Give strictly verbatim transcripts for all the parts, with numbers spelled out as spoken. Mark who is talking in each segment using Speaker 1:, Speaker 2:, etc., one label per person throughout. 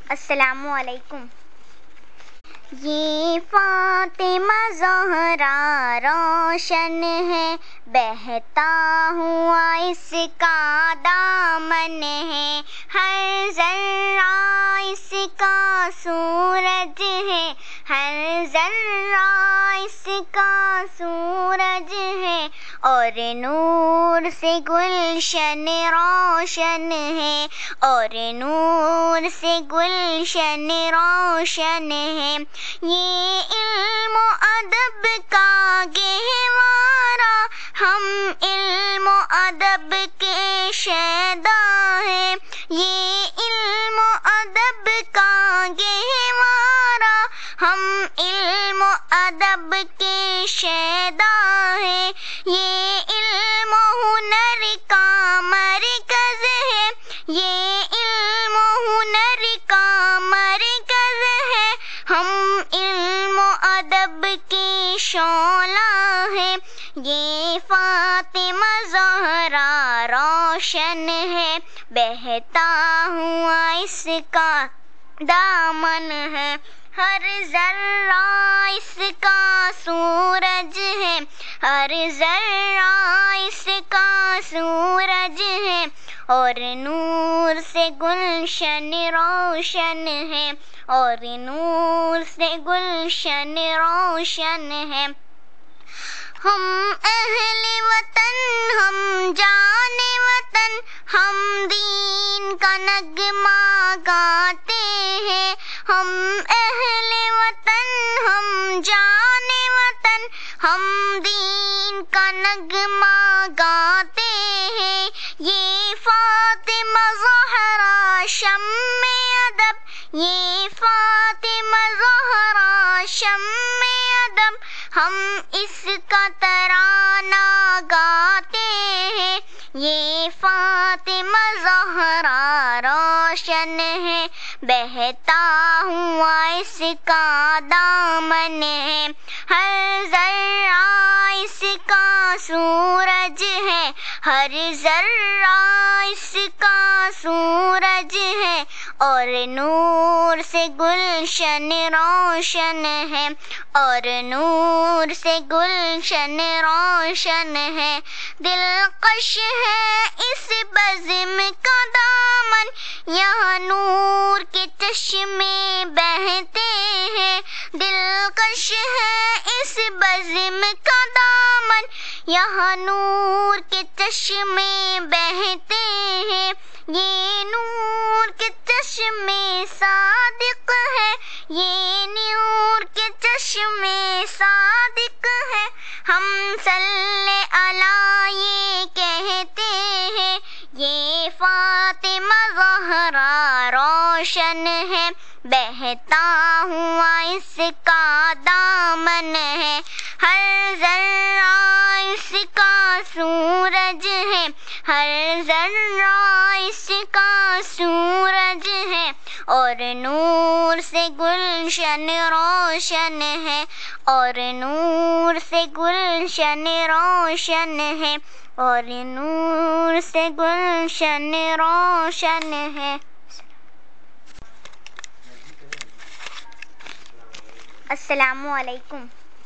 Speaker 1: السلام علیکم۔ یہ فاطمہ زہرا روشن ہے، بہتا ہوا اس کا دامن ہے، ہر ذرہ اس کا سورج ہے، ہر ذرہ اس کا سورج ہے، اور نور سے گلشن روشن ہے، اور نور سے گلشن روشن ہے۔ یہ علم و ادب کا گہوارہ، ہم علم و ادب کے شیدا ہیں، یہ علم و ادب کا گہوارہ، ہم علم و ادب کے شیدا ہیں، یہ علم و ہنر کا مرکز ہے، یہ علم و ہنر کا مرکز ہے، ہم علم و ادب کی شعلہ ہے، یہ فاطمہ زہرا روشن ہے، بہتا ہوا اس کا دامن ہے، ہر ذرہ اس کا سورج ہے، ہر ذرہ اس کا سورج ہے، اور نور سے گلشن روشن ہے، اور نور سے گلشن روشن ہے۔ ہم اہل وطن، ہم جان وطن، ہم دین کا نغمہ گاتے ہیں، ہم اہل وطن، ہم جان وطن، ہم دین کا نغمہ گاتے ہیں، یہ فاطمہ زہرا شمع ادب، یہ فاطمہ زہرا شمع ادب، ہم اس کا ترانہ گاتے ہیں، یہ فاطمہ زہرا روشن ہے، بہتا ہوا اس کا دامن ہے، ہر ذرہ اس کا سورج ہے، ہر ذرہ اس کا سورج ہے، اور نور سے گلشن روشن ہے، اور نور سے گلشن روشن ہے۔ دلکش ہے اس بزم کا دامن، یہاں نور کے چشمے بہتے ہیں، دلکش ہے اس بزم کا دامن، یہاں نور کے چشمے بہتے ہیں، یہ نور کے چشمے صادق ہے، یہ نور کے چشمے صادق ہے، ہم صلی علی یہ کہتے ہیں، یہ فاطمہ زہرا روشن ہے، بہتا ہوا اس کا دامن ہے، ہر ذرہ اس کا سورج ہے، ہر ذرہ اس کا سورج ہے، اور نور سے گلشن روشن ہے، اور نور سے گلشن روشن ہے، اور نور سے گلشن روشن ہے۔ السلام علیکم۔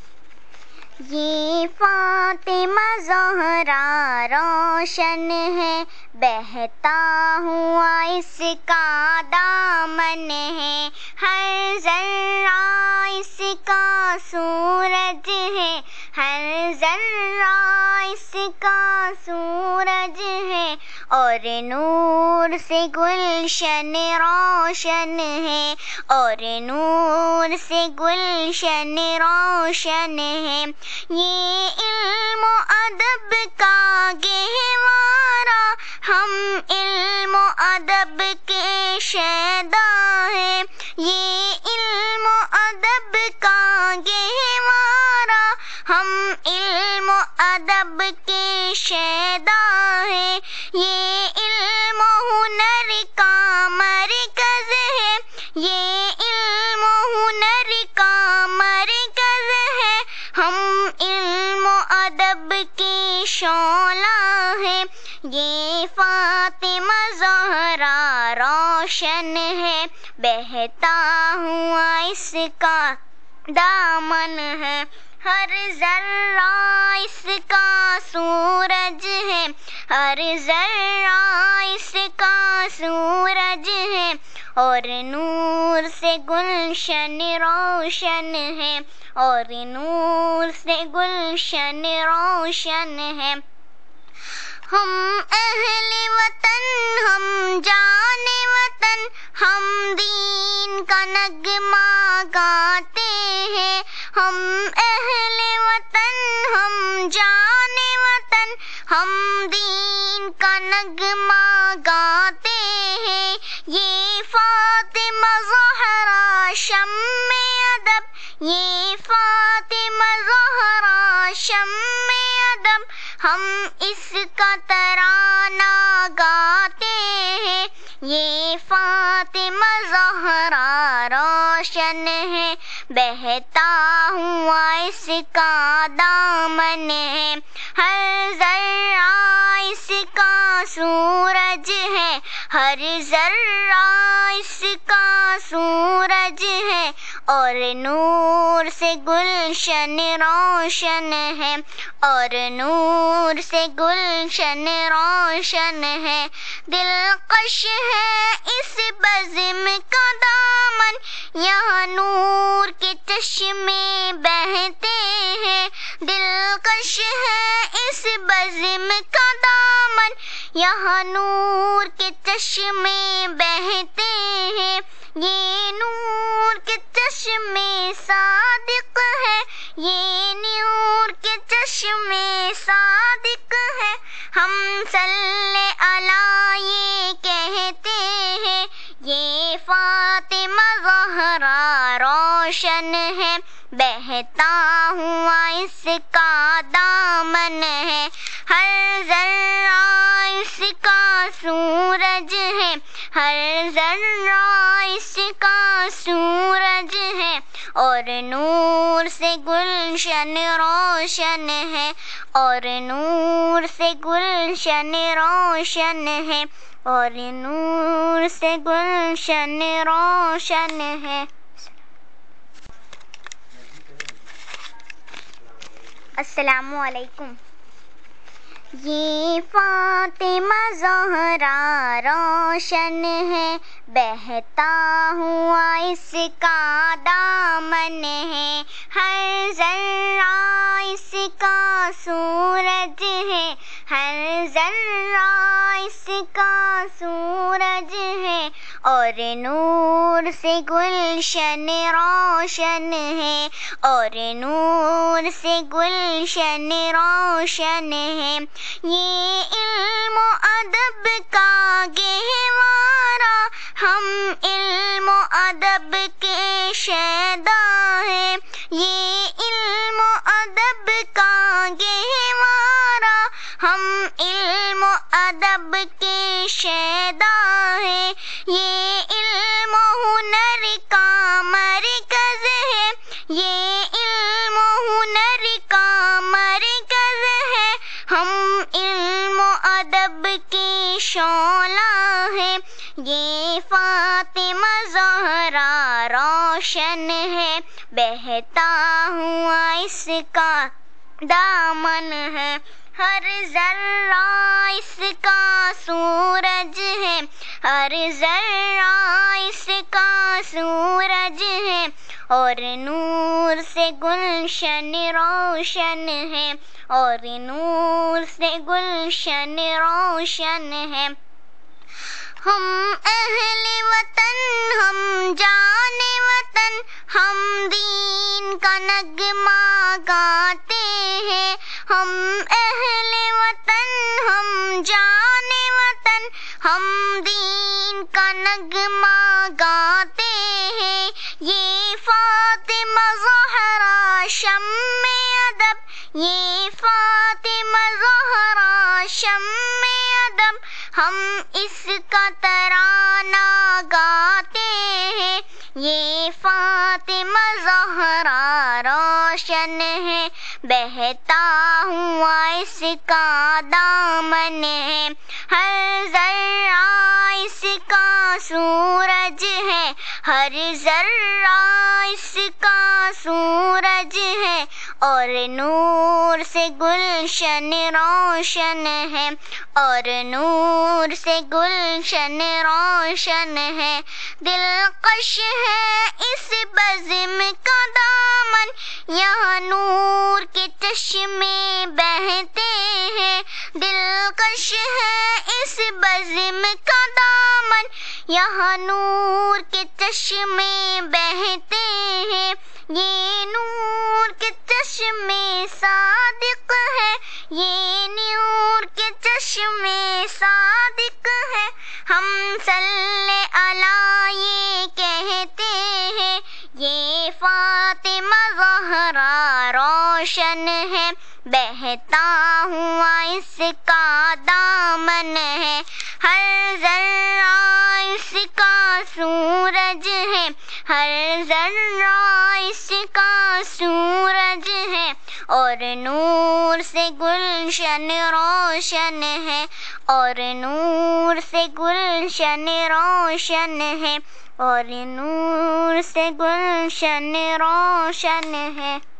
Speaker 1: یہ فاطمہ زہرا روشن ہے، بہتا ہوا اس کا دامن ہے، ہر ذرہ اس کا سورج ہے، ہر ذرہ اس کا سورج ہے، اور نور سے گلشن روشن ہے، اور نور سے گلشن روشن ہے، یہ علم و ادب کا گہوارہ، ہم علم و ادب کے شیدا ہیں، یہ علم و ادب کا گہوارہ، ہم علم و ادب کے شیدا ہیں، یہ علم و ہنر کا مرکز ہے، یہ علم و ہنر کا مرکز ہے، ہم علم و ادب کی شعلہ ہے، یہ فاطمہ زہرا روشن ہے، بہتا ہوا اس کا دامن ہے، ہر ذرہ اس کا سورج ہے، ہر ذرہ اس کا سورج ہے، اور نور سے گلشن روشن ہے، اور نور سے گلشن روشن ہے۔ ہم اہل وطن، ہم جان وطن، ہم دین کا نغمہ گاتے ہیں۔ ہم اہل وطن، ہم جان وطن، ہم دین کا نغمہ گاتے ہیں۔ یہ فاطمہ زہرا شمع ادب، یہ فاطمہ زہرا شمع ادب، ہم اس کا ترانہ گاتے ہیں۔ یہ فاطمہ زہرا روشن ہے، بہتا ہوا اس کا دامن ہے، ہر ذرہ اس کا سورج ہے، ہر ذرہ اس کا سورج ہے، اور نور سے گلشن روشن ہے، اور نور سے گلشن روشن ہے۔ دلکش ہے اس بزم کا دامن، یہاں نور کے چشمے بہتے ہیں۔ دلکش ہے اس بزم کا دامن، یہاں نور کے چشمے بہتے ہیں۔ یہ نور کے چشمے صادق ہے، یہ نور کے چشمے صادق ہے، ہم صلی علی یہ کہتے ہیں۔ یہ فاطمہ زہرا روشن ہے، بہتا ہوا اس کا دامن ہے، ہر ذرہ اس کا سورج ہے، ہر ذرہ اس کا سورج ہے، اور نور سے گلشن روشن ہے، اور نور سے گلشن روشن ہے، اور نور سے گلشن روشن ہے۔ السلام علیکم۔ یہ فاطمہ زہرا روشن ہے، بہتا ہوا اس کا دامن ہے، ہر ذرہ اس کا سورج ہے، ہر ذرہ اس کا سورج ہے، اور نور سے گلشن روشن ہے، اور نور سے گلشن روشن ہے۔ یہ علم و ادب کا گہوارہ، ہم علم و ادب کے شیدا ہیں۔ یہ علم و ادب کا گہوارہ، ہم علم و ادب کے شیدا ہیں۔ یہ علم و ہنر کا مرکز ہے، یہ علم و ہنر کا مرکز ہے، ہم علم و ادب کی شعلہ ہے۔ یہ فاطمہ زہرا روشن ہے، بہتا ہوا اس کا دامن ہے، ہر ذرہ اس کا سورج ہے، ہر ذرہ اس کا سورج ہے، اور نور سے گلشن روشن ہے، اور نور سے گلشن روشن ہے۔ ہم اہل وطن، ہم جان وطن، ہم دین کا نغمہ گاتے ہیں۔ ہم اہل وطن، ہم جان وطن، ہم دین کا نغمہ گاتے ہیں۔ یہ فاطمہ زہرا شمع ادب، یہ فاطمہ زہرا شمع ادب، ہم اس کا ترانہ گاتے ہیں۔ یہ فاطمہ زہرا روشن ہے، بہتا ہوا اس کا دامن ہے، ہر ذرہ اس کا سورج ہے، ہر ذرہ اس کا سورج ہے اور نور سے گلشن روشن ہے، اور نور سے گلشن روشن ہے۔ دلکش ہے اس بزم کا دامن، یہاں نور کے چشمے بہتے ہیں۔ دلکش ہے اس بزم کا دامن، یہاں نور کے چشمے بہتے ہیں۔ یہ نور کے چشمے صادق ہے، یہ نور کے چشمے صادق ہے۔ ہم صلی علی یہ کہتے ہیں، یہ فاطمہ زہرا روشن ہے، بہتا ہوا اس کا دامن ہے۔ ہر ذرہ اس کا سورج ہے، ہر ذرہ اس کا سورج ہے، اور نور سے گلشن روشن ہے، اور نور سے گلشن روشن ہے، اور نور سے گلشن روشن ہے۔